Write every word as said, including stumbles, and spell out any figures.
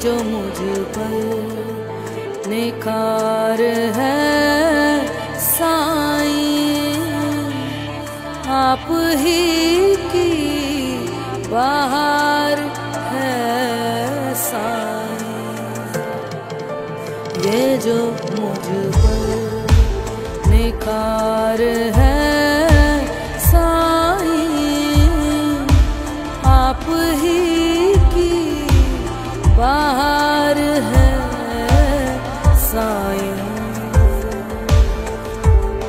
जो मुझ पर निखार है साईं, आप ही की बहार है साईं। ये जो मुझ पर निखार है